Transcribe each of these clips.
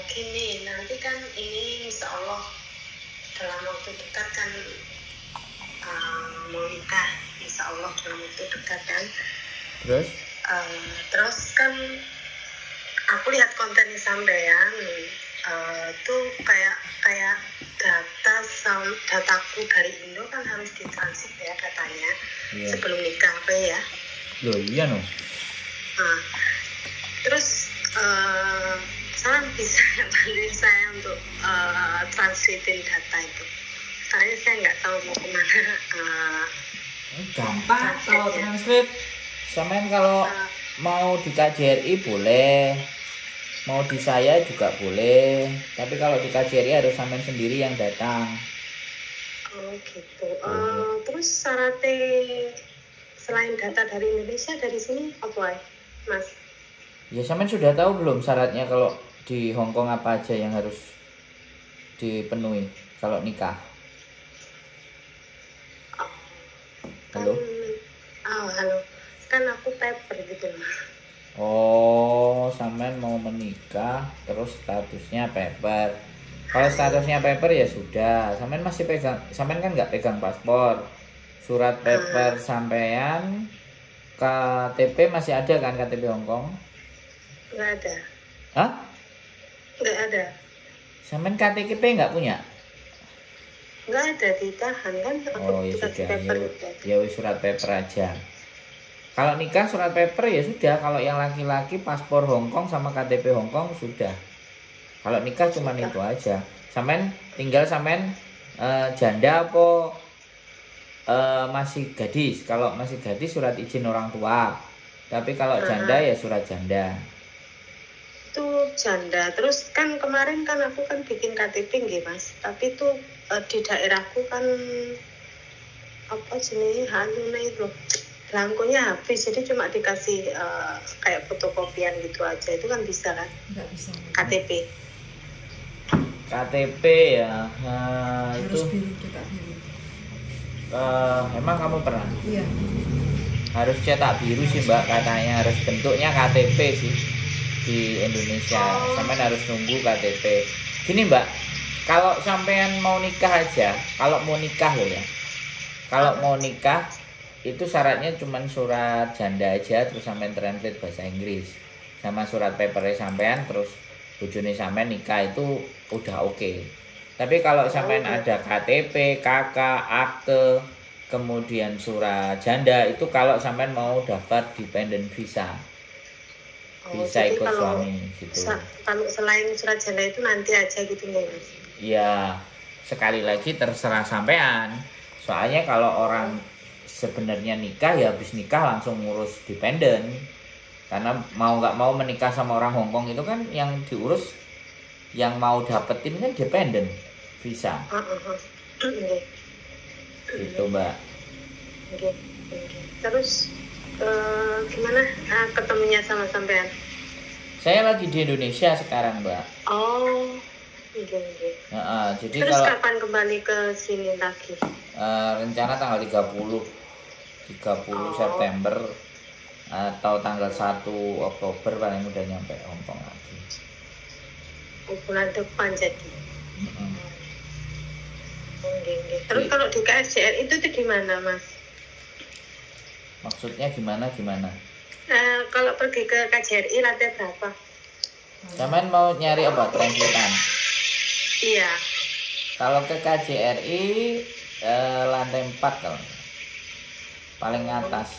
gini, nanti kan ini insya Allah dalam waktu dekat kan mau nikah, insya Allah dalam waktu dekat kan. Terus kan aku lihat kontennya sampean tuh kayak dataku dari Indo kan harus ditransit ya katanya sebelum nikah apa ya? Loh iya no. Nah, terus saya bisa bantuin saya untuk transitin data itu. Soalnya saya nggak tahu mau kemana. Gampang kalau translate. Sampean kalau mau di KJRI boleh, mau di saya juga boleh. Tapi kalau di KJRI harus sampean sendiri yang datang. Oh gitu. Terus syaratnya selain data dari Indonesia dari sini apa ya, Mas? Ya sampean sudah tahu belum syaratnya kalau di Hong Kong apa aja yang harus dipenuhi kalau nikah? Halo? Halo. Kan aku paper gitu loh. Oh, sampean mau menikah terus statusnya paper. Kalau statusnya paper ya sudah, sampean masih pegang, sampean kan nggak pegang paspor. Surat paper sampean, KTP masih ada kan, KTP Hong Kong? Nggak ada. Hah? Nggak ada. Sampean KTP nggak punya? Nggak ada, ditahan kan. Oh ya sudah, ya surat paper aja. Kalau nikah surat paper ya sudah. Kalau yang laki-laki paspor Hong Kong sama KTP Hong Kong sudah. Kalau nikah cuma itu aja. Sampean tinggal sampean janda apa masih gadis. Kalau masih gadis surat izin orang tua. Tapi kalau janda ya surat janda. Itu janda. Terus kan kemarin kan aku kan bikin KTP nggih Mas. Tapi itu di daerahku kan apa jenis hanune itu belangkonya habis, jadi cuma dikasih kayak fotokopian gitu aja. Itu kan bisa kan? Nggak bisa. KTP ya, itu biru, cetak biru. Emang kamu pernah? Iya. Harus cetak biru sih Mbak, katanya harus bentuknya KTP sih di Indonesia. Sampean harus nunggu KTP. Gini Mbak, kalau sampean mau nikah aja, kalau mau nikah loh ya, kalau mau nikah itu syaratnya cuma surat janda aja, terus sampean translate bahasa Inggris sama surat papernya sampean, terus bojone sampean nikah itu udah oke. Tapi kalau sampean ada KTP, KK, akte, kemudian surat janda, itu kalau sampean mau daftar dependent visa, visa ikut suami gitu. Kalau selain surat janda itu nanti aja gitu nih Mas? Ya sekali lagi terserah sampean. Soalnya kalau orang sebenarnya nikah ya habis nikah langsung ngurus dependen, karena mau nggak mau menikah sama orang Hong Kong itu kan yang diurus, yang mau dapetin kan dependen visa. Gitu Mbak. Terus gimana ketemunya sama sampean? Saya lagi di Indonesia sekarang Mbak. Oh. Jadi terus kalau kapan kembali ke sini lagi? Rencana tanggal 30 September atau tanggal 1 Oktober paling udah nyampe Hong Kong lagi. Bulan depan jadi. Terus kalau di KSJR itu di mana Mas? Maksudnya gimana? Kalau pergi ke KJRI lantai berapa? Sampean mau nyari apa? Translatean? Iya. Kalau ke KJRI lantai 4 kalau paling atas.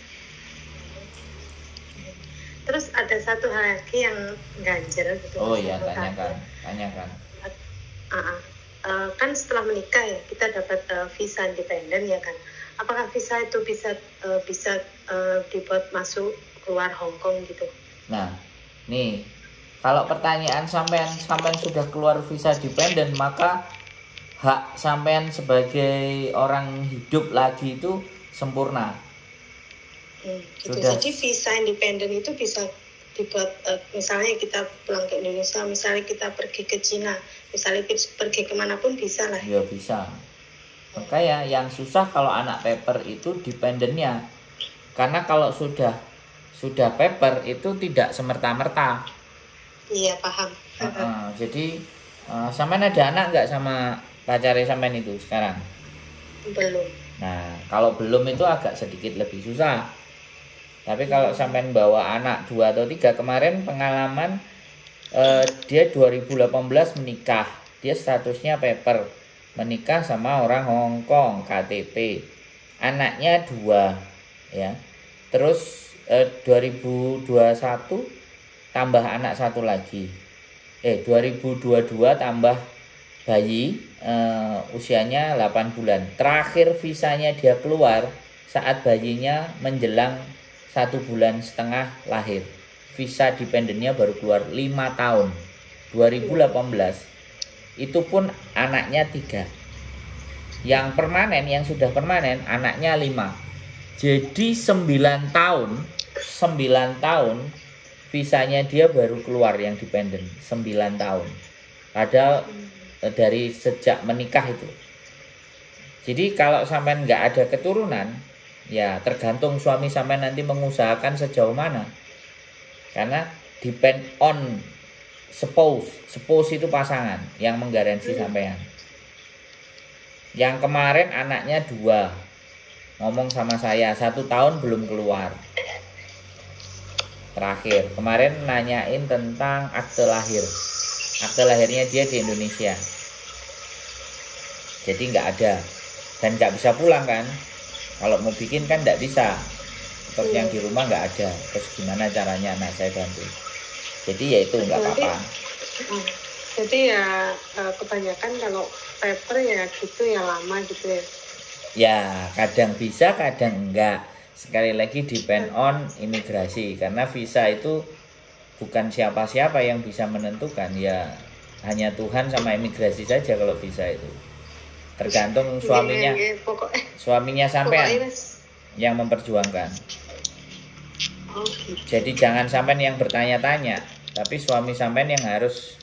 Terus ada satu hal lagi yang ganjel gitu. Oh iya, tanyakan. Kan setelah menikah ya kita dapat visa independen ya kan. Apakah visa itu bisa dibuat masuk keluar Hong Kong gitu? Nah, nih kalau pertanyaan sampean sudah keluar visa dependen, maka hak sampean sebagai orang hidup lagi itu sempurna. Sudah. Jadi visa independen itu bisa dibuat misalnya kita pulang ke Indonesia, misalnya kita pergi ke Cina, misalnya kita pergi kemanapun bisa lah. Ya bisa. Makanya yang susah kalau anak paper itu dependennya, karena kalau sudah paper itu tidak semerta-merta. Iya, paham. Jadi sampean ada anak nggak sama pacarnya sampean itu sekarang? Belum. Nah, kalau belum itu agak sedikit lebih susah. Tapi kalau sampean bawa anak 2 atau 3, kemarin pengalaman dia 2018 menikah. Dia statusnya paper. Menikah sama orang Hong Kong, KTP. Anaknya 2 ya. Terus 2021 tambah anak 1 lagi. 2022 tambah bayi usianya 8 bulan. Terakhir visanya dia keluar saat bayinya menjelang 1,5 bulan lahir. Visa dependennya baru keluar 5 tahun. 2018. Itu pun anaknya 3. Yang permanen, yang sudah permanen anaknya 5. Jadi 9 tahun visanya dia baru keluar yang dependen 9 tahun. Padahal dari sejak menikah itu. Jadi kalau sampean nggak ada keturunan, ya tergantung suami sampean nanti mengusahakan sejauh mana. Karena depend on spouse itu pasangan yang menggaransi sampean. Yang kemarin anaknya 2, ngomong sama saya 1 tahun belum keluar. Terakhir kemarin nanyain tentang akte lahir. Akte lahirnya dia di Indonesia. Jadi nggak ada dan nggak bisa pulang kan. Kalau mau bikin kan nggak bisa. Terus yang di rumah nggak ada. Terus gimana caranya? Nah, saya bantu. Jadi ya itu nggak apa-apa. Jadi ya kebanyakan kalau paper ya gitu ya lama gitu ya. Ya kadang bisa, kadang enggak. Sekali lagi depend on imigrasi. Karena visa itu bukan siapa-siapa yang bisa menentukan. Ya hanya Tuhan sama imigrasi saja kalau visa itu. Tergantung suaminya. Suaminya sampean yang memperjuangkan. Jadi jangan sampean yang bertanya-tanya, tapi suami sampean yang harus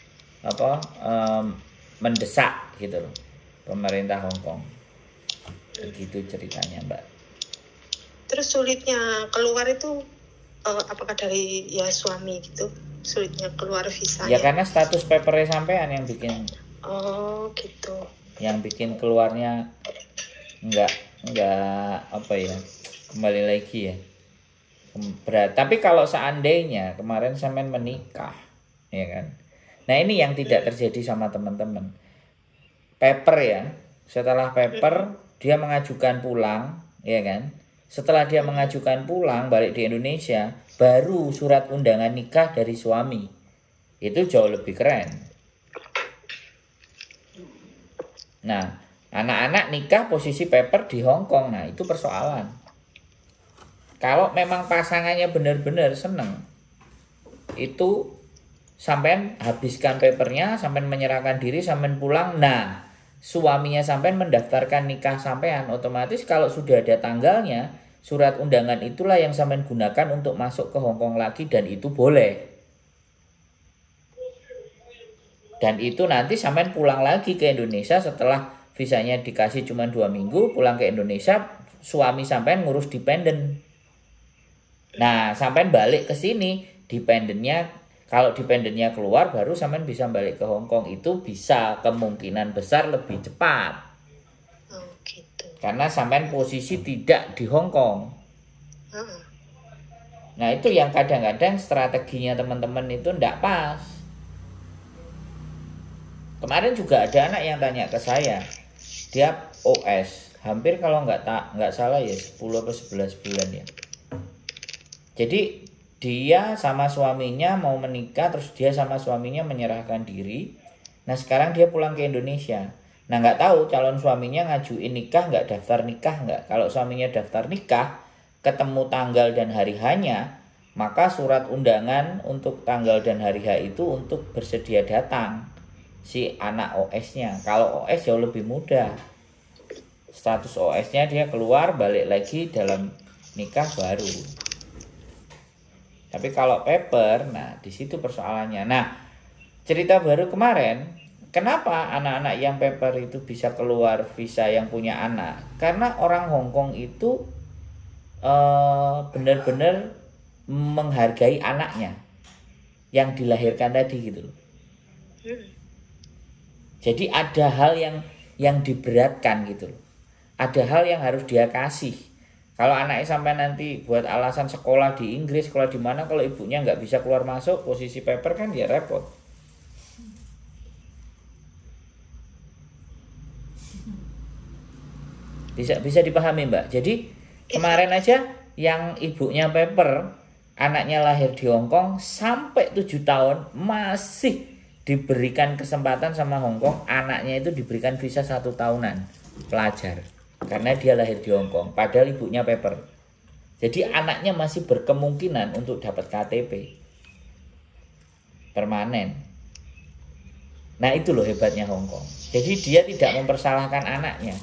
mendesak gitu loh pemerintah Hong Kong. Begitu ceritanya, Mbak. Terus sulitnya keluar itu apakah dari ya suami gitu? Sulitnya keluar visanya? Ya karena status papernya sampean yang bikin. Oh, gitu. Yang bikin keluarnya enggak kembali lagi ya. Berat. Tapi kalau seandainya kemarin sampean menikah, ya kan. Nah, ini yang tidak terjadi sama teman-teman. Paper ya. Setelah paper dia mengajukan pulang, ya kan. Setelah dia mengajukan pulang balik di Indonesia, baru surat undangan nikah dari suami. Itu jauh lebih keren. Nah, anak-anak nikah posisi paper di Hong Kong. Nah, itu persoalan. Kalau memang pasangannya benar-benar seneng, itu sampean habiskan papernya, sampean menyerahkan diri, sampean pulang. Nah, suaminya sampean mendaftarkan nikah sampean, otomatis kalau sudah ada tanggalnya, surat undangan itulah yang sampean gunakan untuk masuk ke Hong Kong lagi, dan itu boleh. Dan itu nanti sampean pulang lagi ke Indonesia setelah visanya dikasih cuma 2 minggu, pulang ke Indonesia, suami sampean ngurus dependen. Nah, sampean balik ke sini, dependennya, kalau dependennya keluar baru sampean bisa balik ke Hong Kong. Itu bisa kemungkinan besar lebih cepat. Oh, gitu. Karena sampean posisi tidak di Hong Kong. Nah, itu yang kadang-kadang strateginya teman-teman itu enggak pas. Kemarin juga ada anak yang tanya ke saya. Dia OS, hampir kalau nggak salah ya 10 atau 11 bulan ya. Jadi dia sama suaminya mau menikah, terus dia sama suaminya menyerahkan diri. Nah, sekarang dia pulang ke Indonesia. Nah, nggak tahu calon suaminya ngajuin nikah nggak, daftar nikah nggak. Kalau suaminya daftar nikah, ketemu tanggal dan hari hanya, maka surat undangan untuk tanggal dan hari H itu untuk bersedia datang si anak OS-nya. Kalau OS jauh lebih mudah. Status OS-nya dia keluar, balik lagi dalam nikah baru. Tapi kalau paper, nah di situ persoalannya. Nah, cerita baru kemarin, kenapa anak-anak yang paper itu bisa keluar visa yang punya anak? Karena orang Hong Kong itu benar-benar menghargai anaknya. yang dilahirkan tadi gitu loh. Jadi ada hal yang diberatkan gitu loh. Ada hal yang harus dia kasih. Kalau anaknya sampai nanti buat alasan sekolah di Inggris, sekolah di mana, kalau ibunya nggak bisa keluar masuk, posisi paper kan dia repot. Bisa dipahami Mbak. Jadi kemarin aja yang ibunya paper, anaknya lahir di Hong Kong sampai 7 tahun masih diberikan kesempatan sama Hong Kong, anaknya itu diberikan visa 1 tahunan pelajar. Karena dia lahir di Hong Kong, padahal ibunya paper. Jadi anaknya masih berkemungkinan untuk dapat KTP permanen. Nah itu loh hebatnya Hong Kong. Jadi dia tidak mempersalahkan anaknya.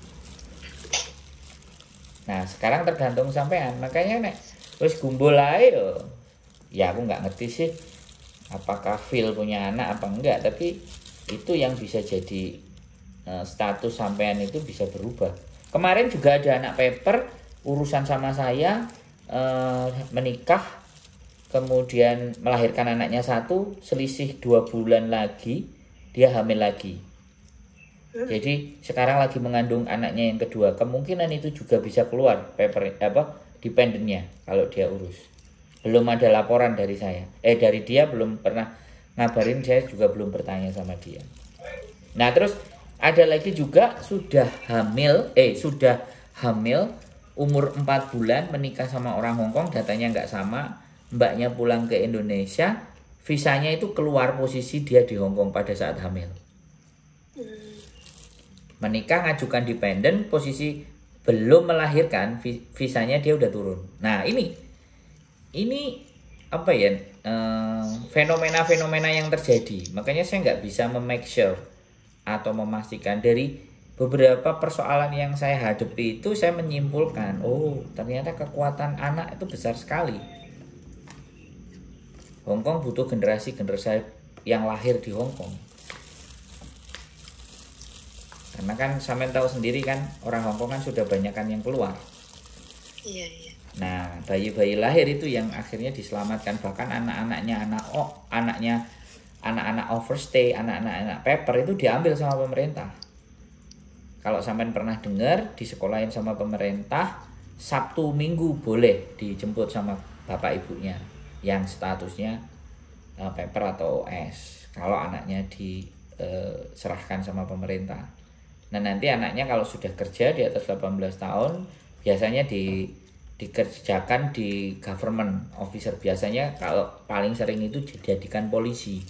Nah sekarang tergantung sampean. Makanya nek wis gumbul ae yo. Ya aku nggak ngerti sih apakah Phil punya anak apa enggak, tapi itu yang bisa jadi status sampean itu bisa berubah. Kemarin juga ada anak paper urusan sama saya, menikah, kemudian melahirkan anaknya 1, selisih 2 bulan lagi dia hamil lagi. Jadi sekarang lagi mengandung anaknya yang kedua, kemungkinan itu juga bisa keluar paper dependennya kalau dia urus. Belum ada laporan dari saya, dari dia belum pernah ngabarin, saya juga belum bertanya sama dia. Nah terus ada lagi juga sudah hamil umur 4 bulan, menikah sama orang Hong Kong, datanya nggak sama, mbaknya pulang ke Indonesia, visanya itu keluar posisi dia di Hong Kong pada saat hamil. Menikah ngajukan dependen, posisi belum melahirkan, visanya dia udah turun. Nah ini apa ya, fenomena-fenomena yang terjadi. Makanya saya nggak bisa make sure atau memastikan. Dari beberapa persoalan yang saya hadapi itu saya menyimpulkan, oh ternyata kekuatan anak itu besar sekali. Hong Kong butuh generasi yang lahir di Hong Kong. Karena kan sampean tahu sendiri kan, orang Hong Kong kan sudah banyak kan yang keluar. Iya. Nah bayi-bayi lahir itu yang akhirnya diselamatkan, bahkan anak-anak overstay, anak-anak paper itu diambil sama pemerintah. Kalau sampean pernah dengar, di sekolahin sama pemerintah, Sabtu Minggu boleh dijemput sama bapak ibunya yang statusnya paper atau OS. Kalau anaknya diserahkan sama pemerintah. Nah nanti anaknya kalau sudah kerja di atas 18 tahun, biasanya dikerjakan di government officer. Biasanya kalau paling sering itu dijadikan polisi.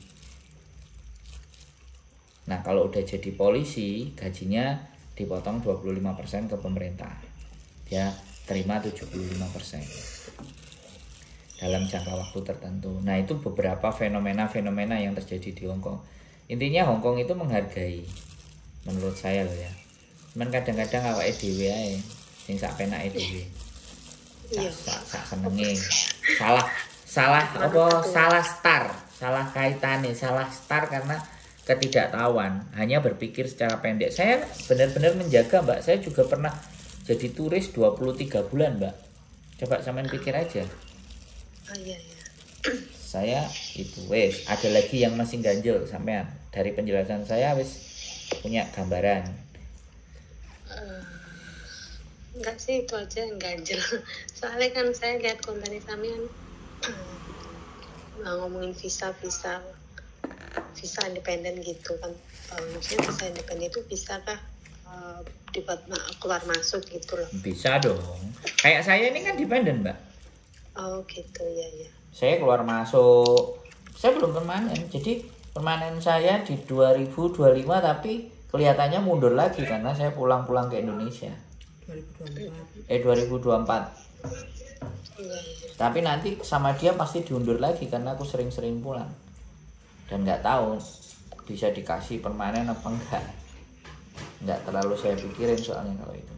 Nah kalau udah jadi polisi, gajinya dipotong 25% ke pemerintah. Dia terima 75% dalam jangka waktu tertentu. Nah itu beberapa fenomena yang terjadi di Hong Kong. Intinya Hong Kong itu menghargai, menurut saya loh ya. Cuman kadang-kadang awake dhewe ae sing sak penake dhewe. Sak senenge. Salah kaitane, salah start karena ketidaktahuan, hanya berpikir secara pendek. Saya benar-benar menjaga Mbak, saya juga pernah jadi turis 23 bulan Mbak. Coba sampean pikir aja. Iya. Saya itu ada lagi yang masih ganjel sampean. Dari penjelasan saya punya gambaran. Enggak sih, itu aja yang ganjel. Soalnya kan saya lihat kontennya sampean ngomongin visa independen gitu kan. Maksudnya visa independen itu bisakah dibuat keluar masuk gitu loh? Bisa dong. Kayak saya ini kan dependen Mbak. Oh gitu ya. Saya keluar masuk, saya belum permanen. Jadi permanen saya di 2025, tapi kelihatannya mundur lagi karena saya pulang ke Indonesia 2024. Iya. Tapi nanti sama dia pasti diundur lagi karena aku sering-sering pulang. Dan nggak tahu bisa dikasih permanen apa enggak. Nggak terlalu saya pikirin soalnya kalau itu.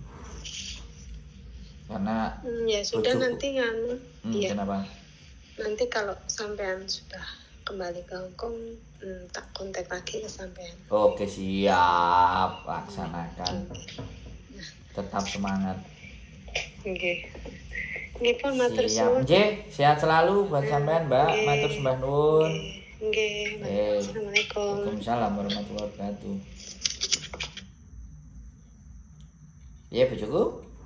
Karena ya sudah nanti kan. Iya. Kenapa? Nanti kalau sampean sudah kembali ke Hong Kong, tak kontak lagi ke sampean. Oke, siap, laksanakan. Tetap semangat. Oke. Nggih pun matur Siap. suwun. Nggih, sehat selalu buat sampean, Mbak. Nggih. Matur sembah nuwun. Nggih. Assalamualaikum. Waalaikumsalam warahmatullahi wabarakatuh. Ya, bojoku.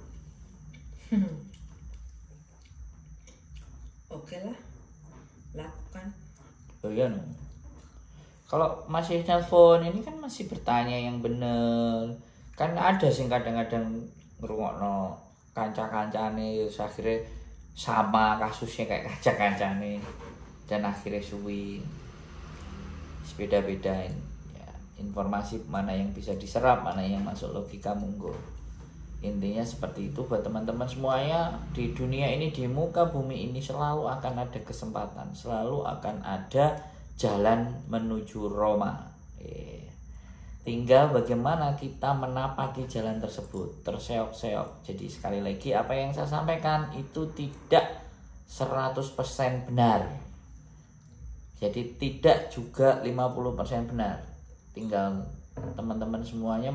Oke lah, lakukan. Oh iya, no. Kalau masih telepon ini kan masih bertanya yang bener. Kan ada sih kadang-kadang ngrungokno kanca-kancane akhirnya sama kasusnya kayak kanca-kancane dan akhirnya suwi. Beda-bedain ya, informasi mana yang bisa diserap, mana yang masuk logika monggo. Intinya seperti itu buat teman-teman semuanya. Di dunia ini, di muka bumi ini selalu akan ada kesempatan, selalu akan ada jalan menuju Roma. Tinggal bagaimana kita menapaki jalan tersebut, terseok-seok. Jadi sekali lagi apa yang saya sampaikan itu tidak 100% benar. Jadi tidak juga 50% benar. Tinggal teman-teman semuanya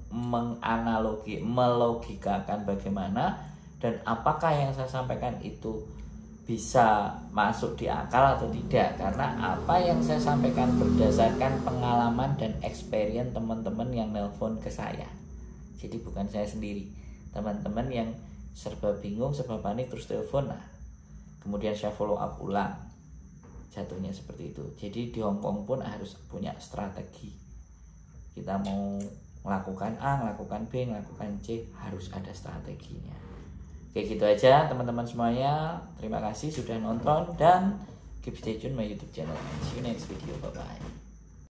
melogikakan bagaimana dan apakah yang saya sampaikan itu bisa masuk di akal atau tidak, karena apa yang saya sampaikan berdasarkan pengalaman dan experience teman-teman yang nelpon ke saya. Jadi bukan saya sendiri, teman-teman yang serba bingung, serba panik terus telepon, nah kemudian saya follow up ulang, jatuhnya seperti itu. Jadi di Hongkong pun harus punya strategi. Kita mau melakukan A, melakukan B, melakukan C, harus ada strateginya. Oke, gitu aja teman-teman semuanya. Terima kasih sudah nonton dan keep stay tune my YouTube channel. See you next video. Bye bye.